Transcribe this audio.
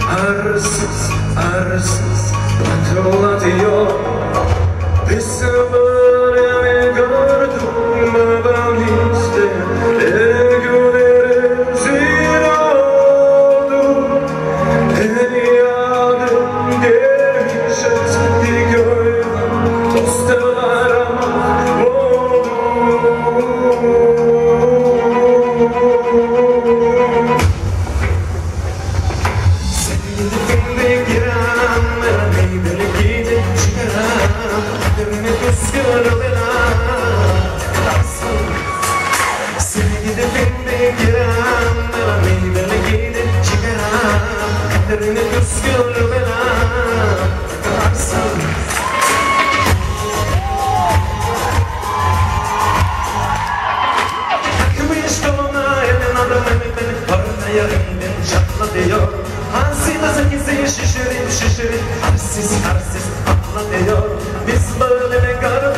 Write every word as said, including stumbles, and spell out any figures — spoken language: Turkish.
arsız arsız patlatıyor. Biz böyle mi gördüm ben işte ne gülersin oldu. Dünyadım değişti gönlüm dostlarıma oldu. Diyor. Hansida sekizi şişirip şişirip arsiz arsiz patlatıyor. Biz böyle mi garip